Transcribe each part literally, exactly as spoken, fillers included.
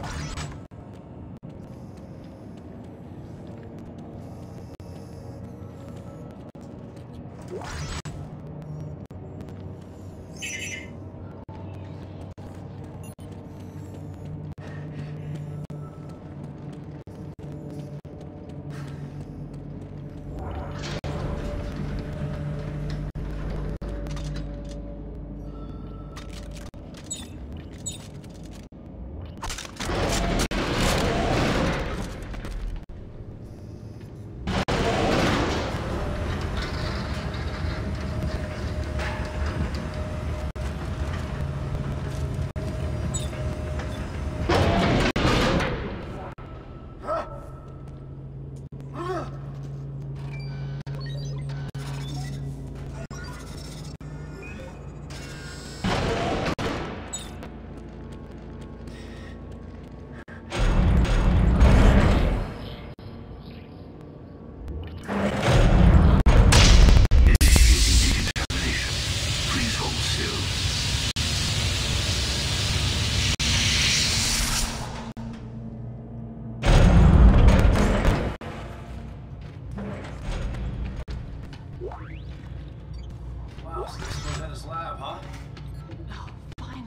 Wow, so this was Rosetta's lab, huh? Oh, finally.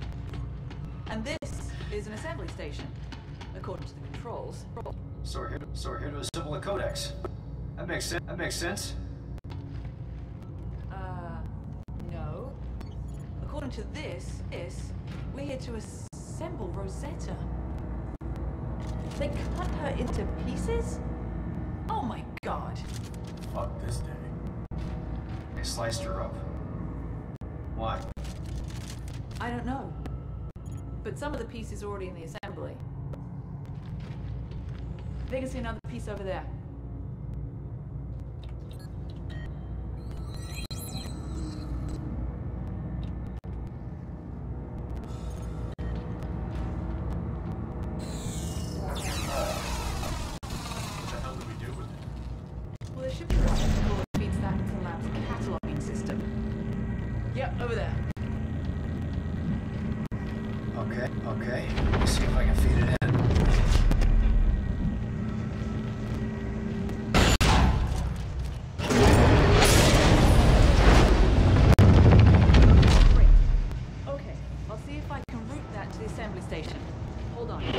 And this is an assembly station, according to the controls. So we're here, so we're here to assemble a codex. That makes sense. That makes sense. Uh, no. According to this, this, we're here to assemble Rosetta. They cut her into pieces? Oh my god. Fuck this day. They sliced her up. Why? I don't know. But some of the pieces are already in the assembly. They can see another piece over there. Over there. Okay, okay. Let's see if I can feed it in. Great. Okay, I'll see if I can route that to the assembly station. Hold on.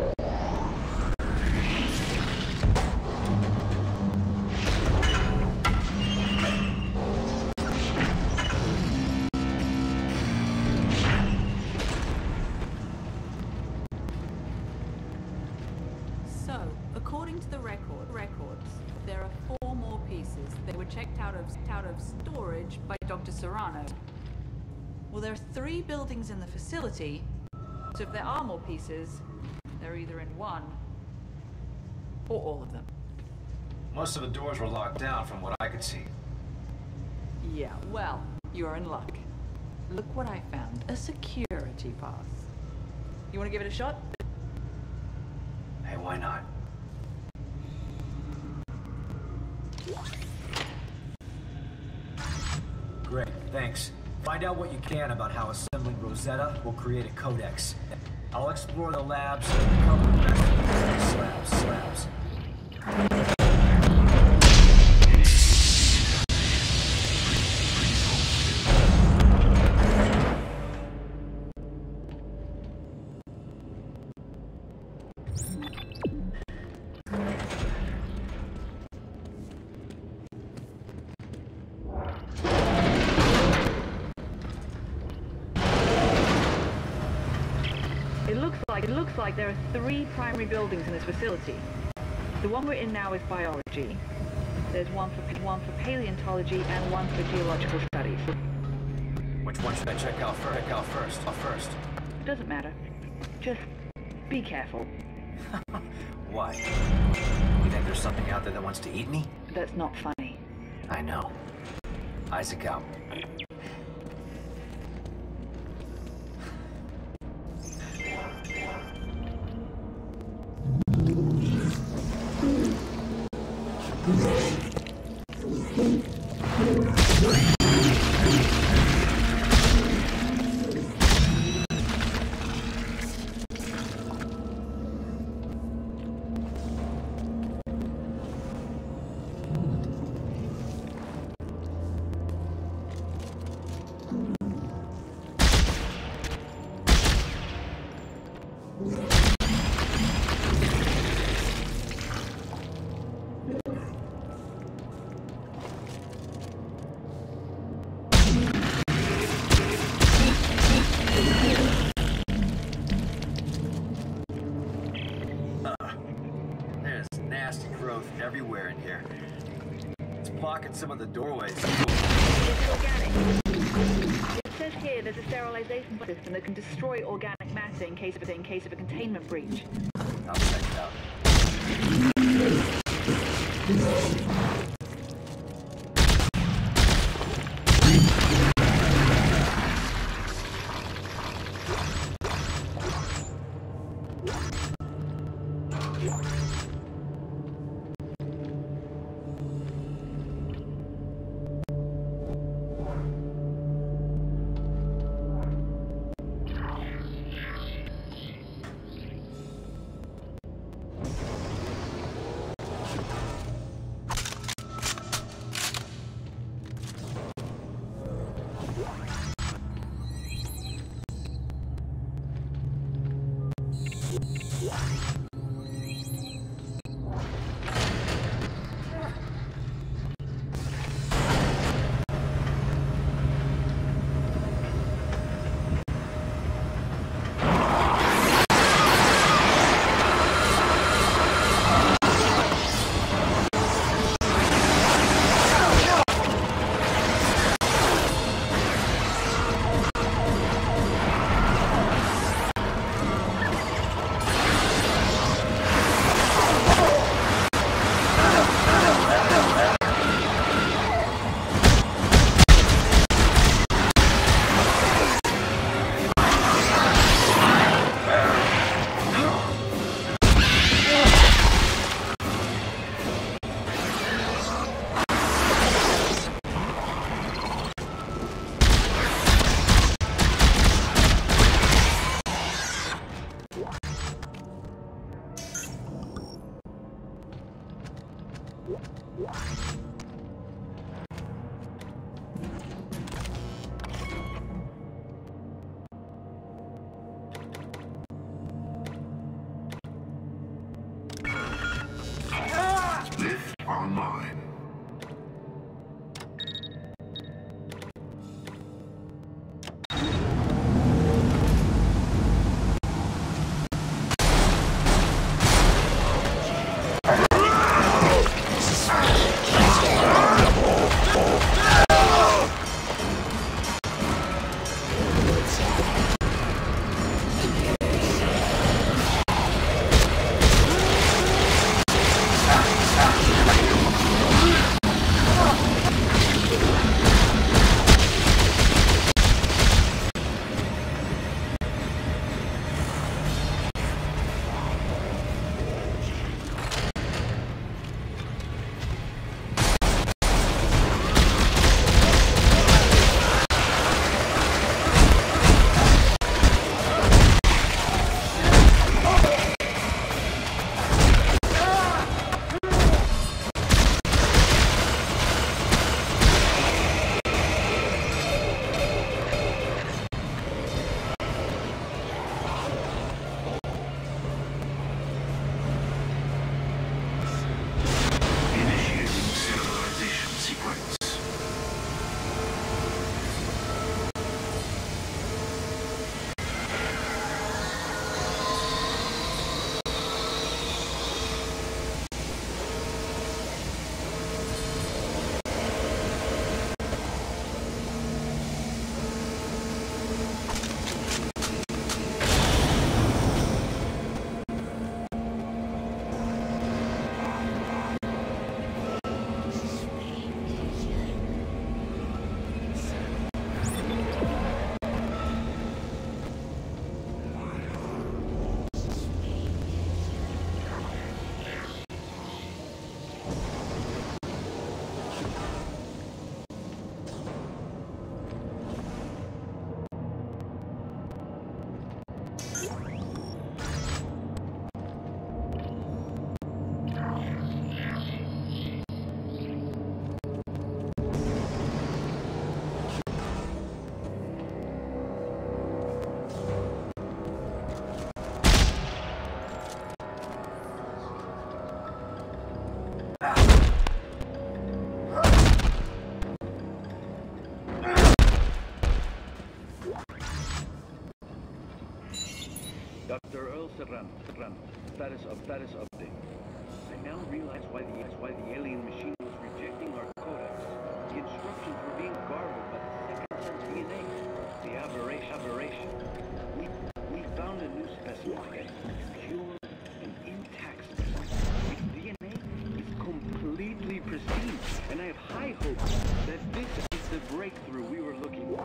According to the record, records, there are four more pieces. They were checked out of out of storage by Doctor Serrano. Well, there are three buildings in the facility, so if there are more pieces, they're either in one or all of them. Most of the doors were locked down from what I could see. Yeah, well, you're in luck. Look what I found. A security pass. You want to give it a shot? Hey, why not? Great, thanks. Find out what you can about how assembling Rosetta will create a codex. I'll explore the labs and cover the rest of the slabs, slabs. It looks like there are three primary buildings in this facility. The one we're in now is biology. There's one for one for paleontology and one for geological studies. Which one should I check out first? Check out first. Uh, first. It doesn't matter. Just be careful. Why? You think there's something out there that wants to eat me? That's not funny. I know. Isaac out. everywhere in here. It's blocking some of the doorways. It's organic. It says here there's a sterilization system that can destroy organic matter in case of a, in case of a containment breach. I'll check it out. Online. Doctor Earl Serrano, Serrano, status of status update. I now now realize why the why the alien machine was rejecting our codex. The instructions were being garbled by the second D N A. The aberration. aberration. We we found a new specimen again, pure and intact specimen. Its D N A is completely pristine, and I have high hopes that this is the breakthrough we were looking for.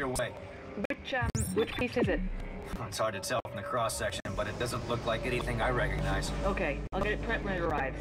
underway. Which, um, which piece is it? It's hard to tell from the cross-section, but it doesn't look like anything I recognize. Okay, I'll get it prepped when it arrives.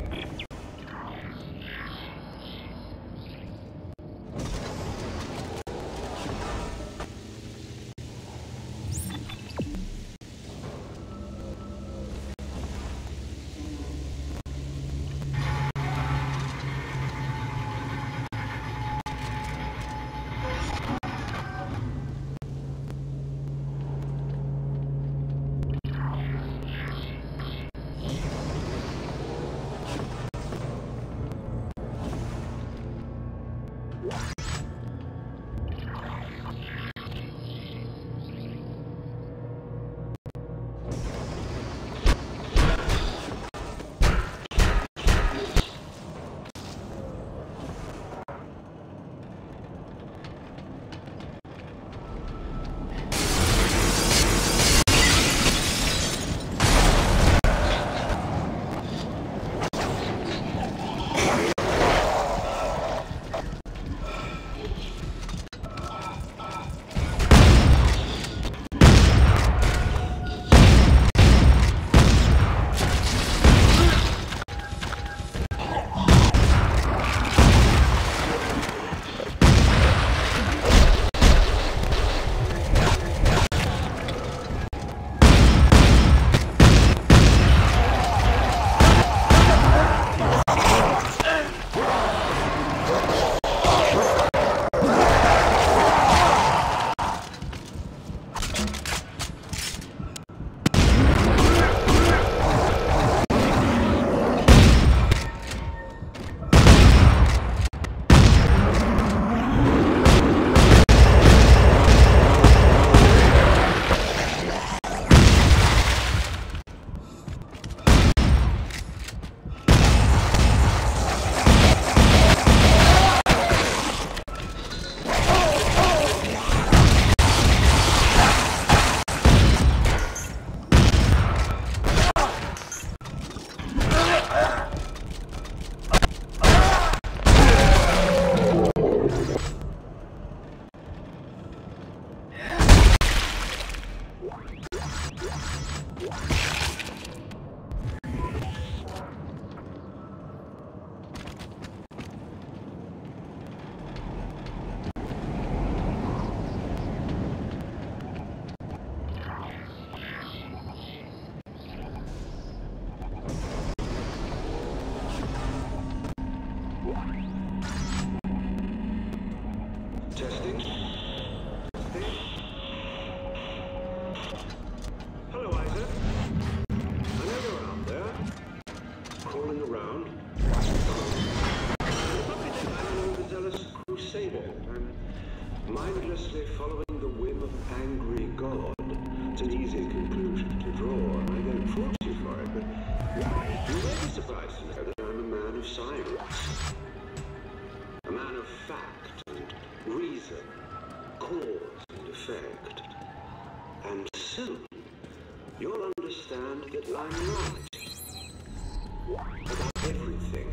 mindlessly following the whim of angry God. It's an easy conclusion to draw, and I don't fault you for it, but you may be surprised to know that I'm a man of science. A man of fact and reason, cause and effect. And soon, you'll understand that I'm right about everything.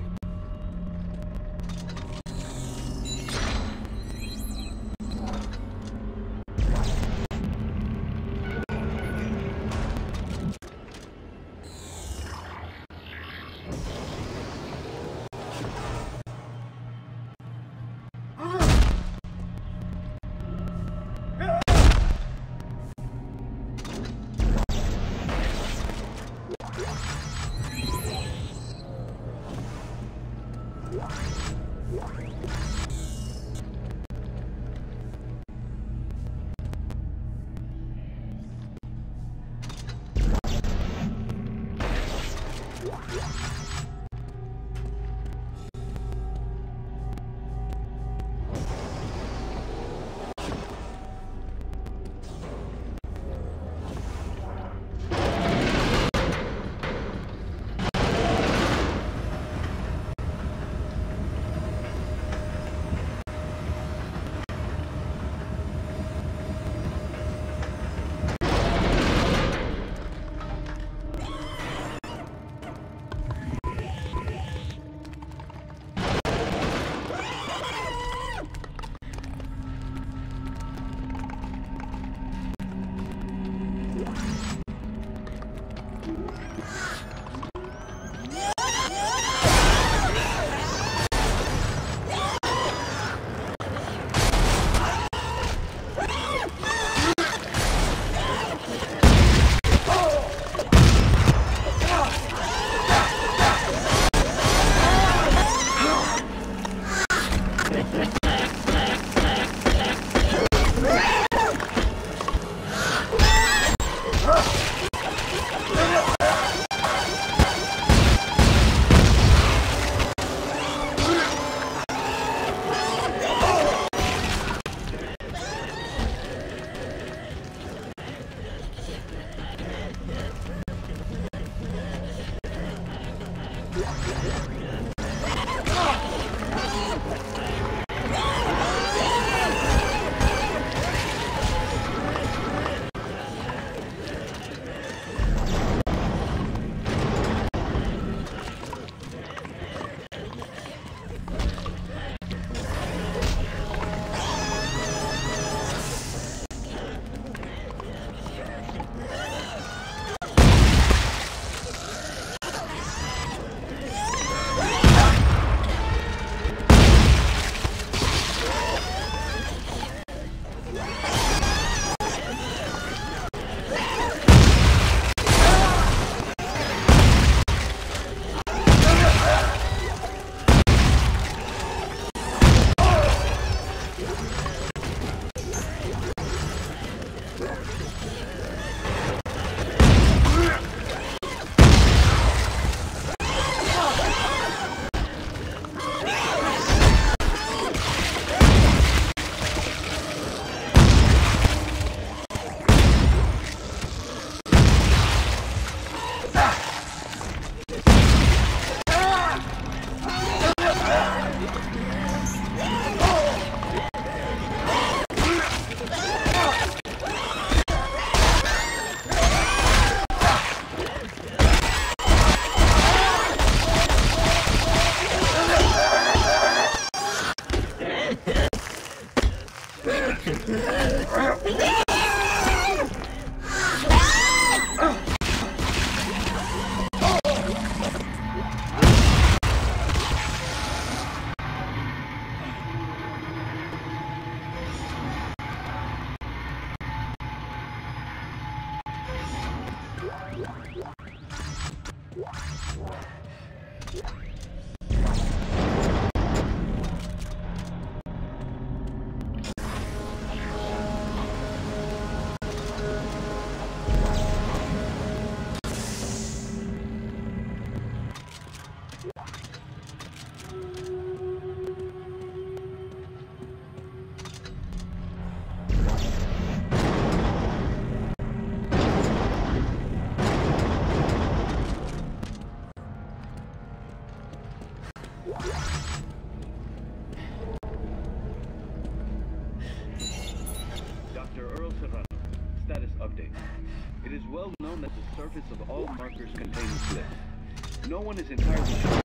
It is well known that the surface of all markers contains glyphs. No one is entirely sure,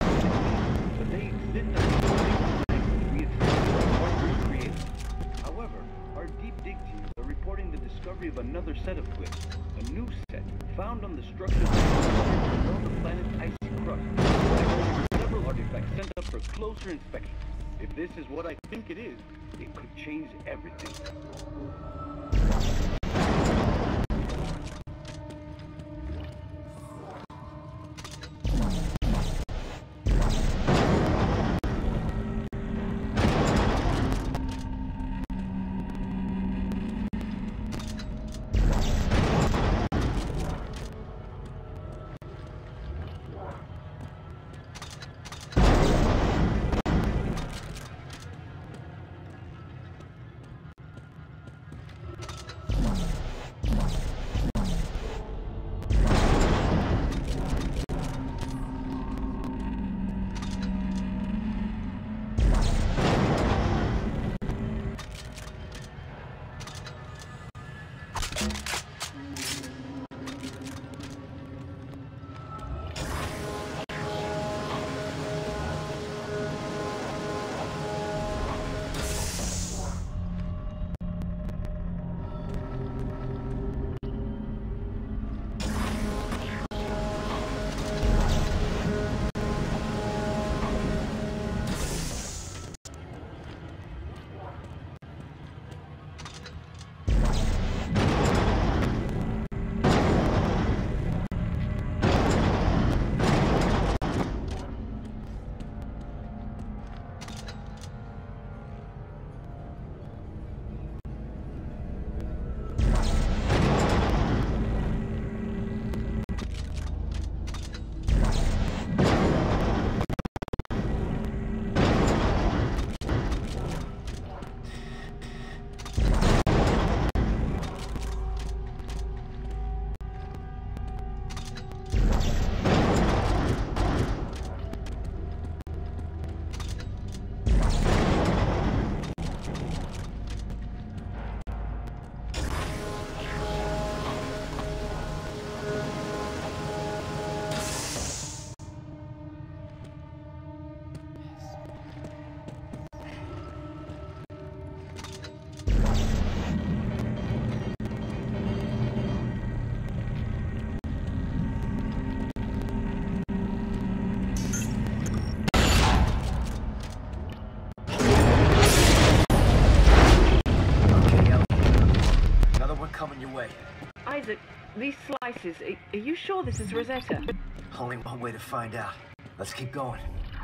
but they exist as we have markers created. However, our deep dig teams are reporting the discovery of another set of glyphs, a new set found on the structures below the planet's icy crust. There are several artifacts sent up for closer inspection. If this is what I think it is, it could change everything. way. Isaac, these slices, are, are you sure this is Rosetta? Only one way to find out. Let's keep going.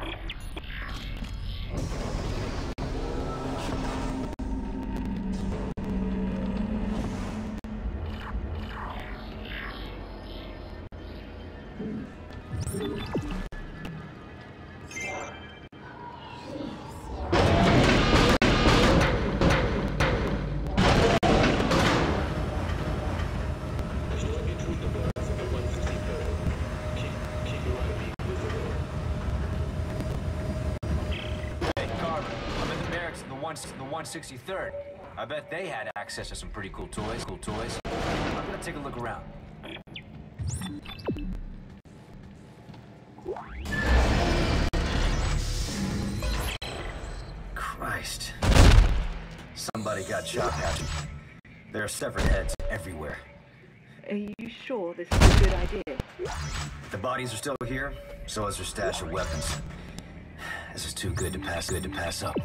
The one sixty-third. I bet they had access to some pretty cool toys. Cool toys. I'm gonna take a look around. Christ. Somebody got shot at. There are severed heads everywhere. Are you sure this is a good idea? The bodies are still here, so is their stash of weapons. This is too good to pass good to pass up.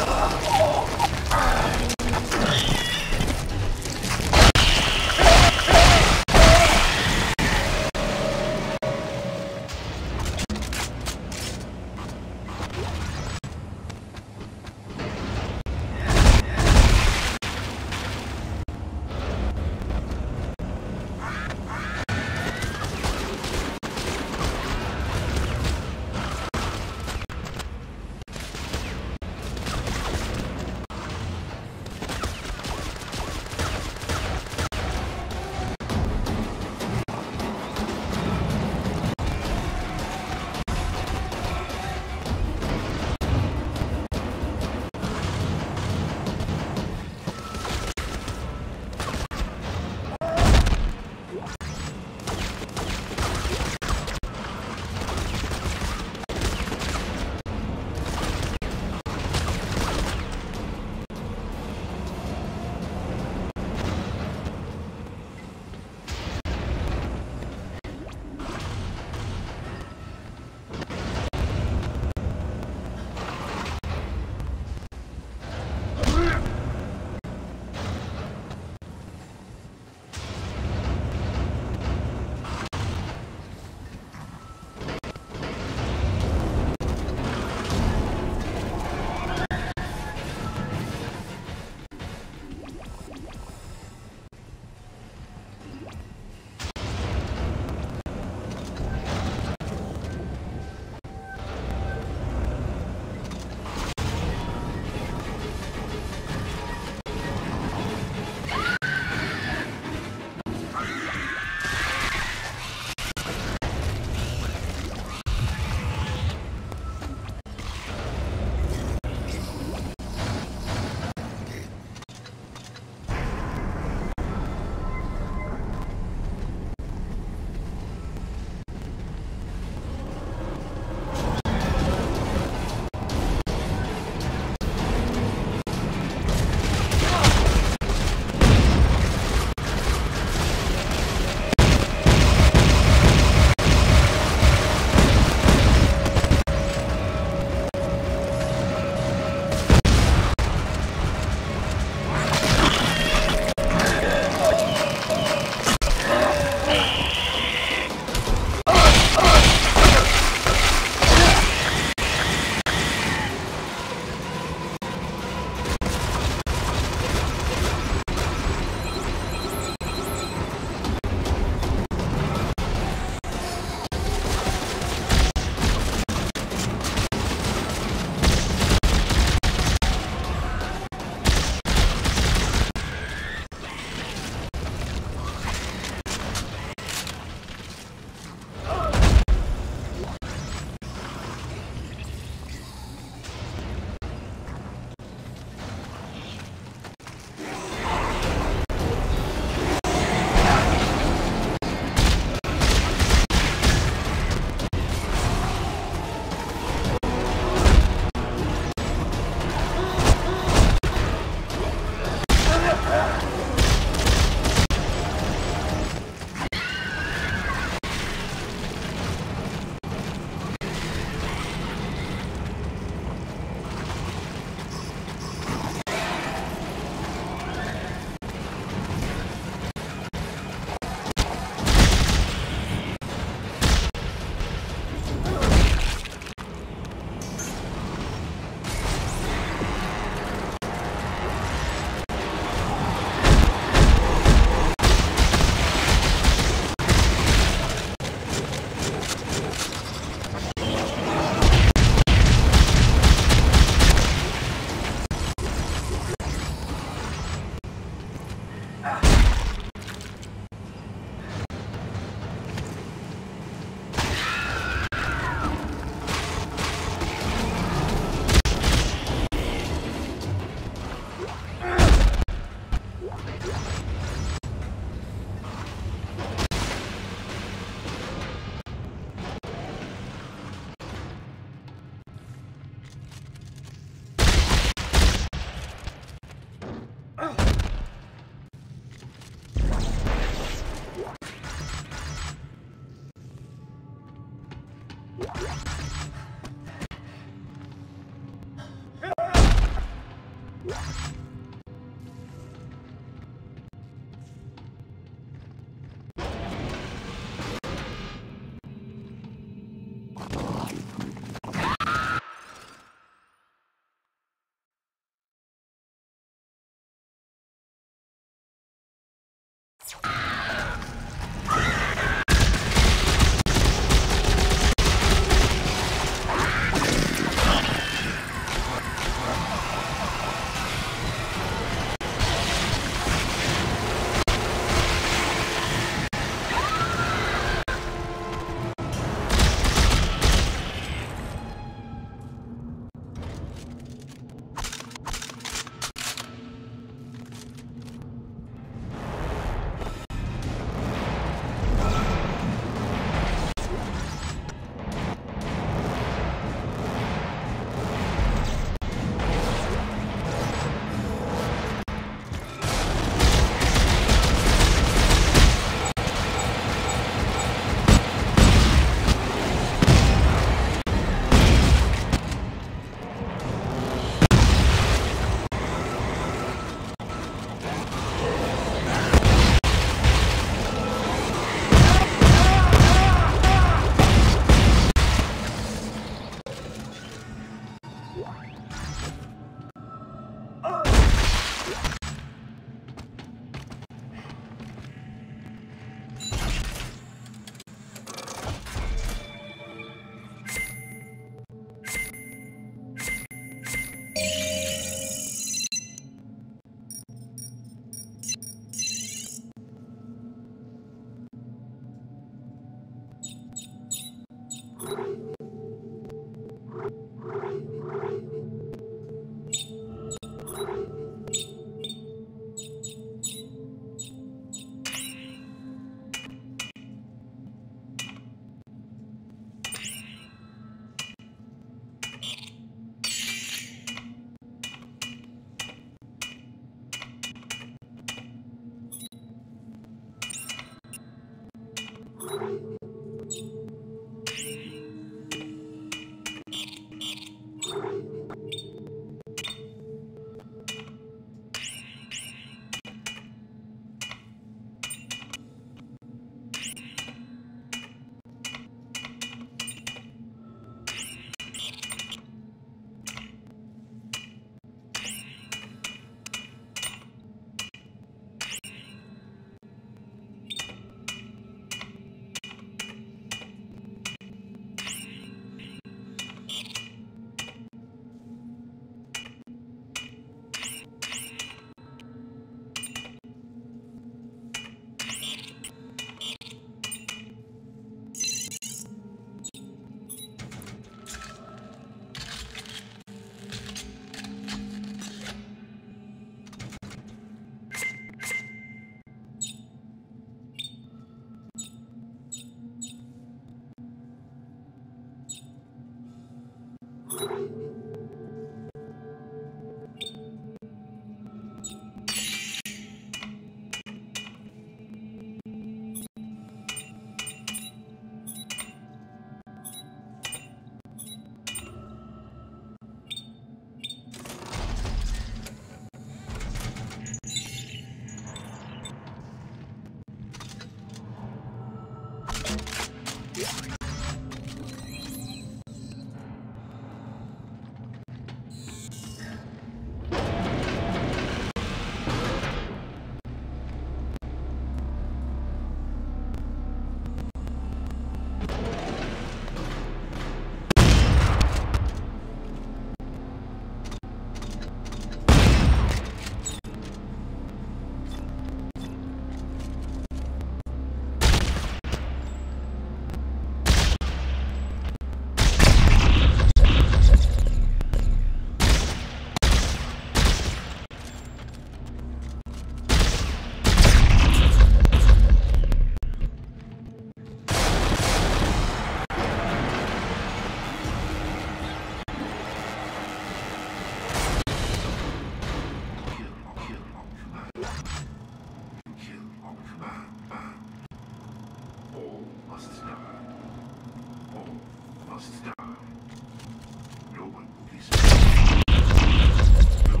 must die. No one will be spared. No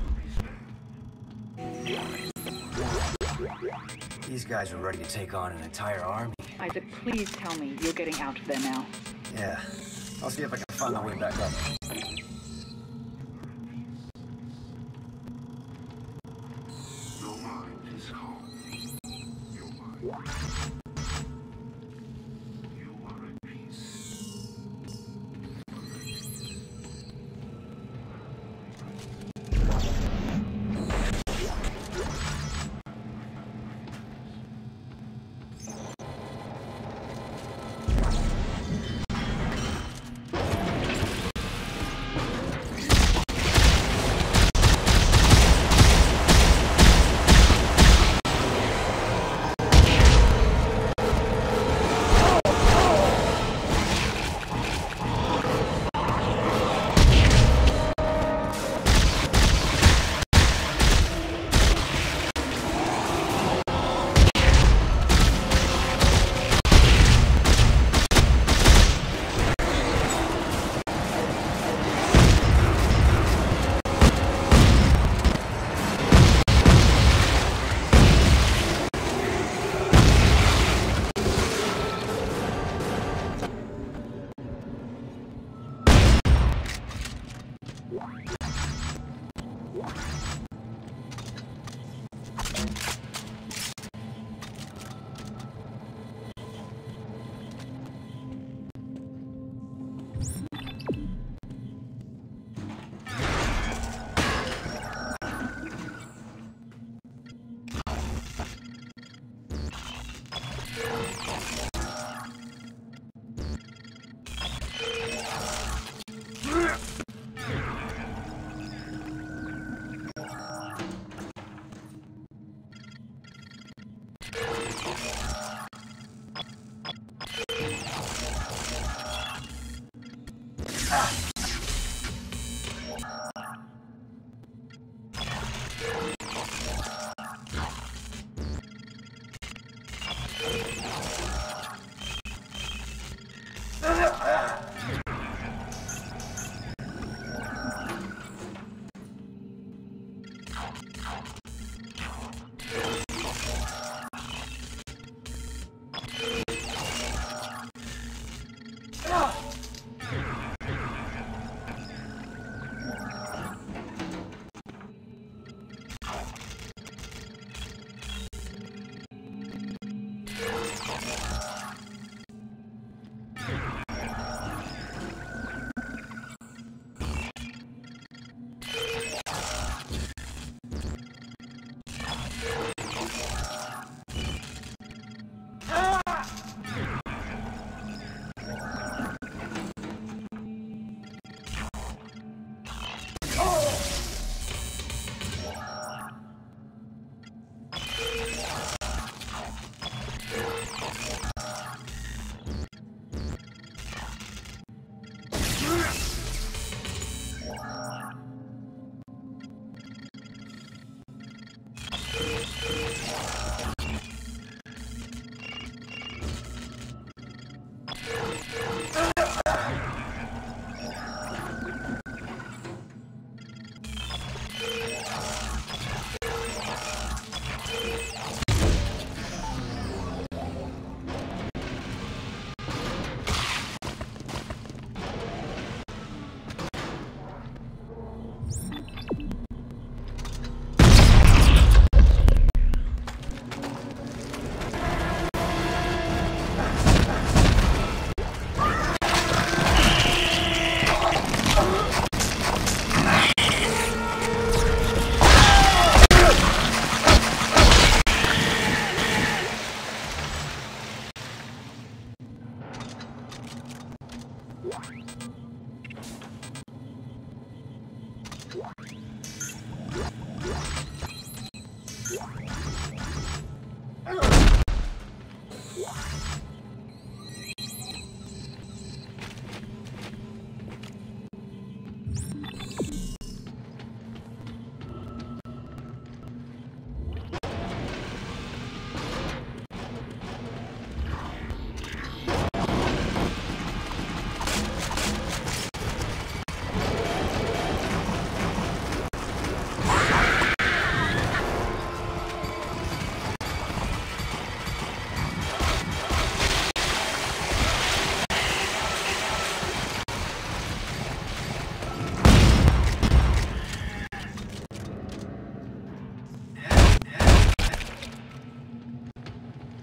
one will be spared. These guys are ready to take on an entire army. Isaac, please tell me you're getting out of there now. Yeah. I'll see if I can find my way back up. Your mind is calm. Your mind. You are at peace.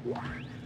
Why?